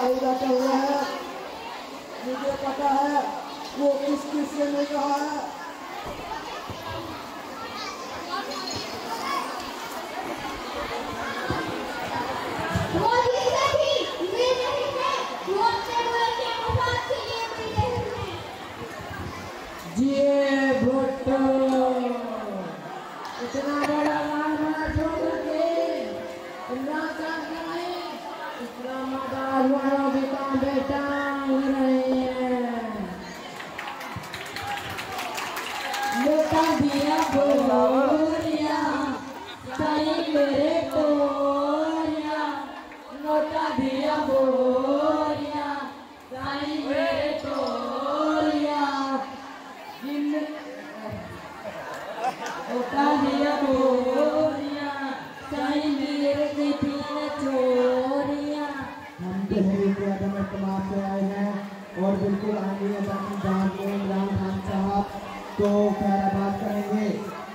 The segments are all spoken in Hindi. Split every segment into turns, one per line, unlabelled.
ही बैठे हुए हैं। मुझे पता है वो किस किस से मिल रहा है। इतना बड़ा मार छोड़ के इस्लामाबाद वालों भी काम बेटा रहे हैं। लोटा दिया बोरिया साई मेरे तोरिया, लोटा दिया बोरिया साई मेरे तोरिया, लोटा दिया बोरिया साई मेरे चोरिया। हम तहरीक कदम इस्तेमाल से आए हैं और बिल्कुल आगे अपनी जान को इमरान खान साहब तो खैराबाद करेंगे।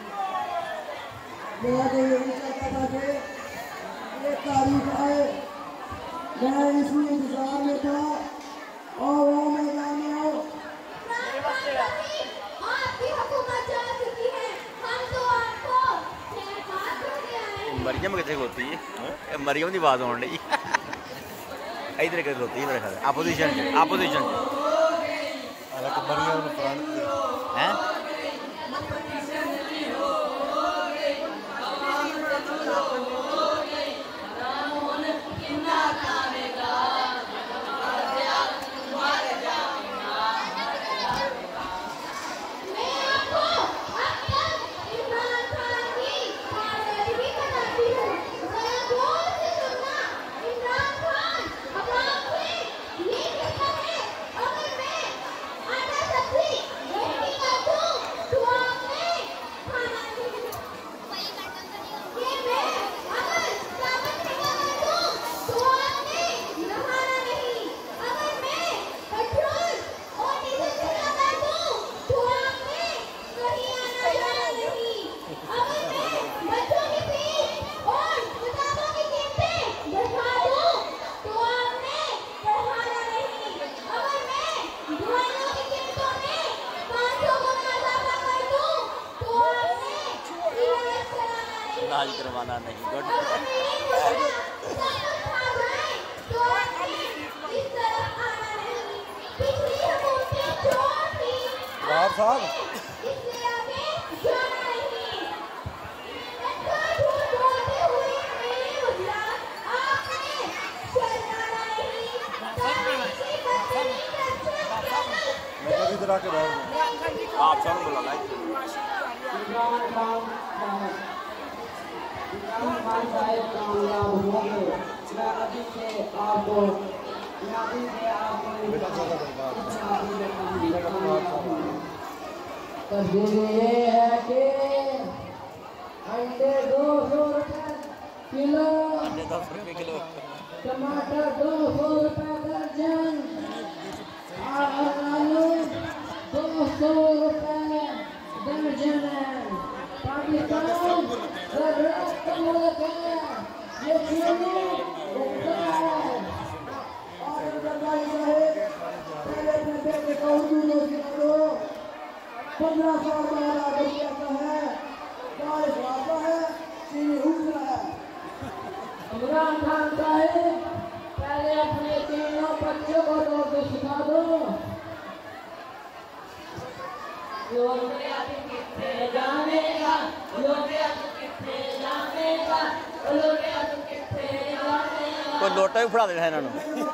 बहुत यही चाहता था कि एक तारीख आए, मैं इसी इंतजार में था और वो मैदान में आओ।
मरियम कितने होती है? मरियम की आवाज आने लगी इधर कितने होती है मेरे ख्याल अपोजिशन है। इलाज करवाना नहीं गुड।
साहब मैं इधर आके बैठ गया।
आप सब बोला लाइक
ये है कि अंडे 200 रुपए किलो, टमाटर 200 रुपए दर्जन, आलू 200 रुपए दर्जन है। पाकिस्तान सर्वोच्च मुल्क है, ये चीनी उगता है। और पहले अपने बेटे को उर्दू में सिखा दो। 15 साल बाद आगे कहता है बारिश आता है, चीनी उग रहा है। इमरान खान साहब पहले अपने तीनों बच्चों को उर्दू सिखा दो।
कोई लोटा भी फड़ा देना इन्होंने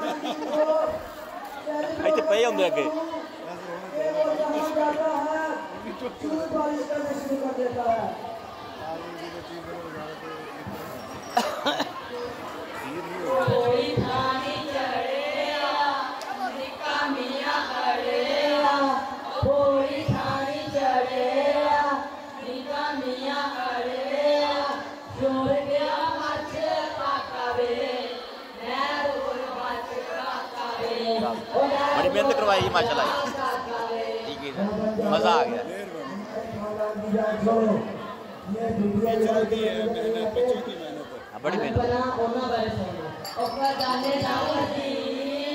इतने पे होंगे अगे बड़ी मेहनत करवाई माशाल्लाह, ठीक है मजा आ गया। बड़ी मेहनत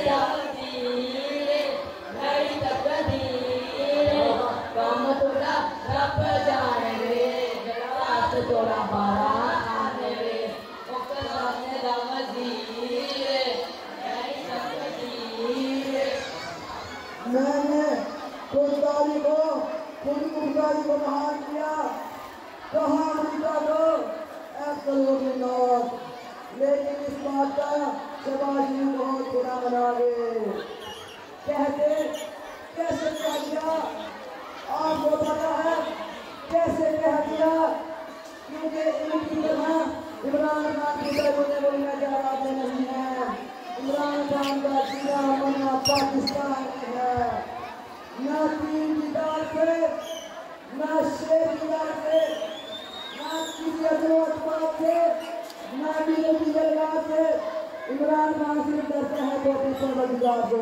मैंने खुददारी को महान किया, कहा अमरीका को एब्सोल्युटली नॉट, लेकिन इस बात का शबाजी बहुत बुरा बना गए। कहते कैसे कह दिया, आपको पता है कैसे कह दिया, क्योंकि इनकी तरह इमरान खान की तरह बोलने जाते नहीं है। इमरान खान का सीधा मना पाकिस्तान में है, न तीन की दाल से, न शेर की दाल से, न किसी अजमत से, न बीजेपी जलवा से। इमरान खान सिर्फ डरते हैं मोदी परवरदिगार से।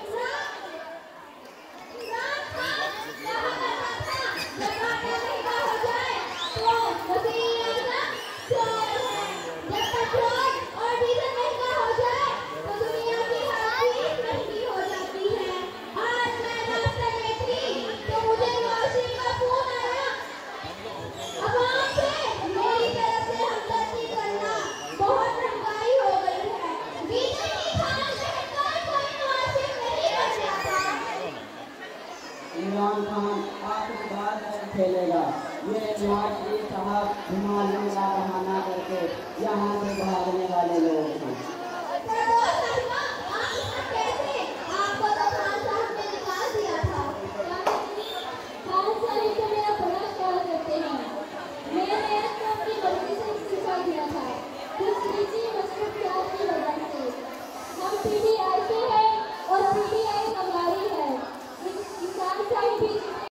इमरान खान आखिरी बार खेलेगा। ये नवाज साहब हिमालय का बहाना करके यहाँ से भागने वाले लोग हैं।
PTI से है और PTI हमारी है। किसान साहिब